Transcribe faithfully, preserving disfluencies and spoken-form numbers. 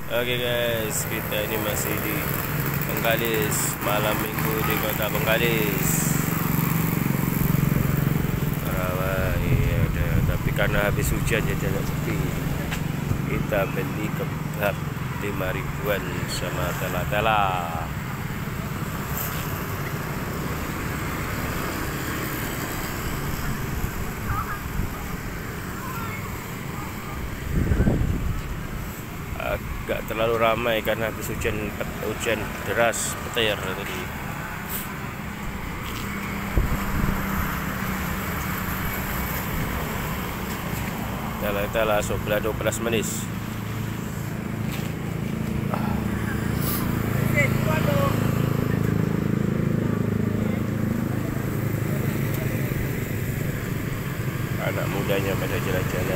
Oke guys, kita ini masih di Bengkalis, malam minggu di kota Bengkalis. Rawa, iya, ada. Tapi karena habis hujan jadi agak sepi. Kita beli kebab lima ribuan sama tela-tela. Agak terlalu ramai karena habis hujan hujan deras petir tadi. Tela-tela sebelah dua belas manis. Anak mudanya pada jalan-jalan.